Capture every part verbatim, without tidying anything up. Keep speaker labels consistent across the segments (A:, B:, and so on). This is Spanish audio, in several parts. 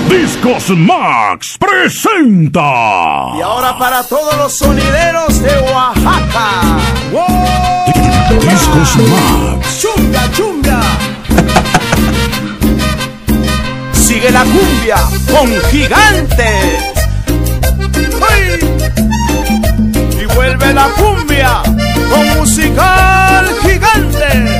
A: Discos Max presenta.
B: Y ahora para todos los sonideros de Oaxaca. ¡Wow!
A: Discos Max.
B: Chumbia, chumbia. Sigue la cumbia con Gigantes. ¡Ay! Y vuelve la cumbia con Musical Gigantes.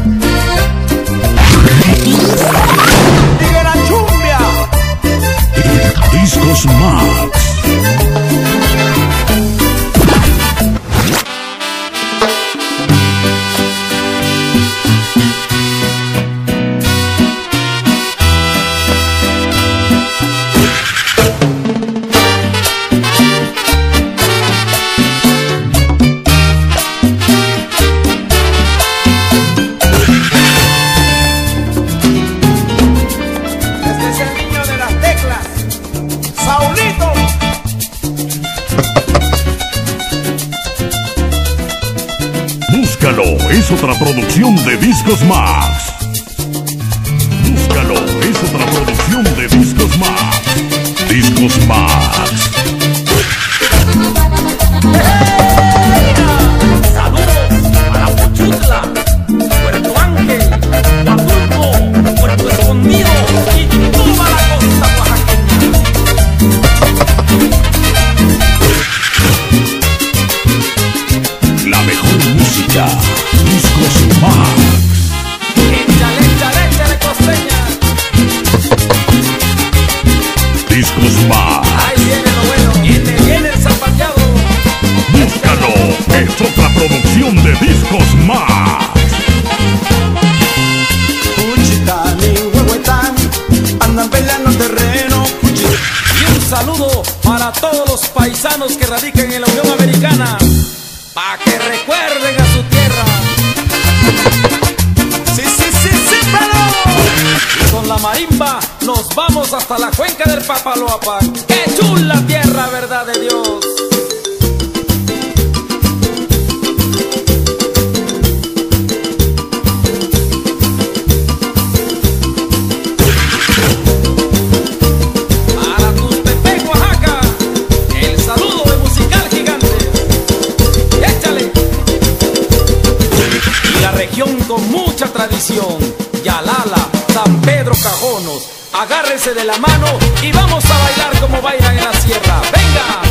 B: Sigue la chumbia.
A: Discos Max. Búscalo, es otra producción de Discos Max. Búscalo, es otra producción de Discos Max. Discos Max.
C: Saludos a la Pochutla, Puerto Ángel, Huatulco, Puerto Escondido y toda la costa oaxaqueña.
A: La mejor música, Discos Max.
C: Échale, échale, échale, costeña.
A: Discos Max.
C: Ahí viene lo bueno, viene, viene el zapateado.
A: Búscalo, es otra producción de Discos Max.
B: Cuchitán y Huehuetán andan peleando terreno.
C: Y un saludo para todos los paisanos que radican en la Unión Americana, pa' que recuerden a su tierra.
B: Sí, sí, sí, sí, pero
C: Y con la marimba nos vamos hasta la cuenca del Papaloapan. ¡Qué chula tierra, verdad de Dios! Para Tustepec, Oaxaca, el saludo de Musical Gigantes. ¡Échale! Y la región con mucha tradición, Yalala, San Pedro Cajonos, agárrense de la mano y vamos a bailar como bailan en la sierra. ¡Venga!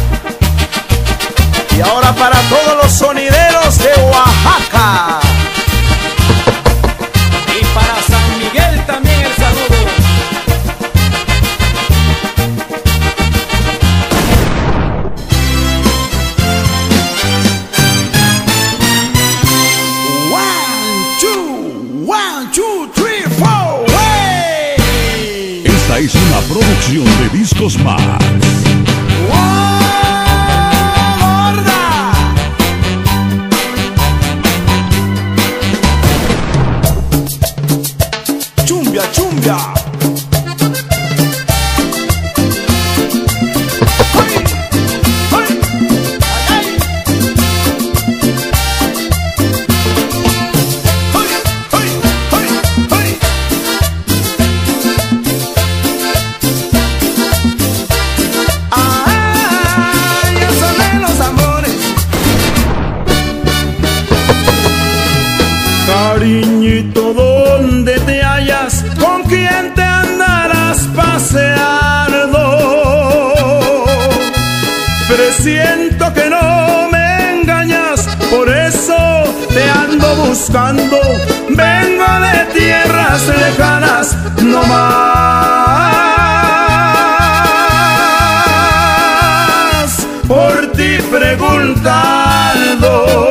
B: y ahora para todos los sonideros de Oaxaca.
C: Y para San Miguel también el saludo.
B: One, two, one, two, three, four, hey.
A: Esta es una producción de Discos Max.
B: Chumbia, chumbia. ¡Ay! ¡Ay! ¡Ay! ¡Ay! ¡Ay! ¡Ay! ¡Ay! ¡Ay! Ya son los amores. Cariñito, donde te hallas, con quién te andarás paseando. Presiento que no me engañas, por eso te ando buscando. Vengo de tierras lejanas, no más, por ti preguntando.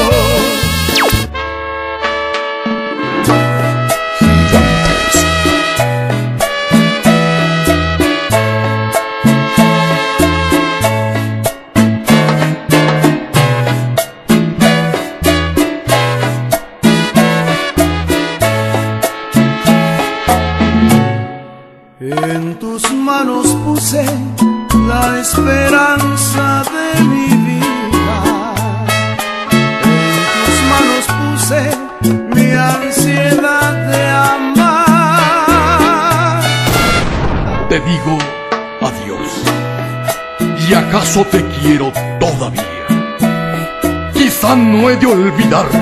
B: En tus manos puse la esperanza de mi vida. En tus manos puse mi ansiedad de amar.
A: te digo adiós. ¿Y acaso te quiero todavía? Quizá no he de olvidarte.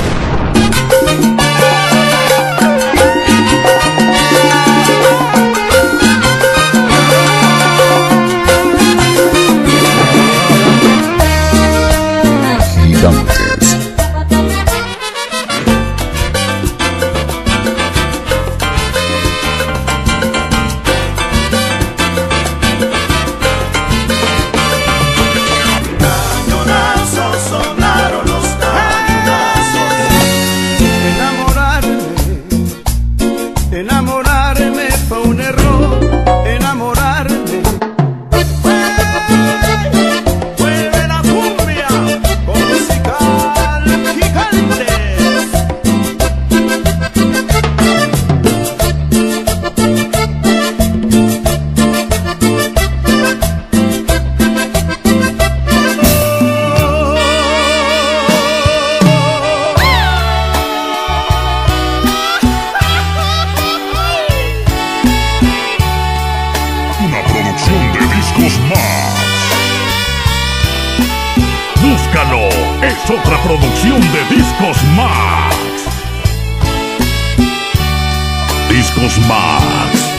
A: Gigantes.
B: Enamorarme fue un error, enamorarme. Vuelve la cumbia con musical Gigantes.
A: De Discos Más. Búscalo, es otra producción de Discos Más. Discos Más.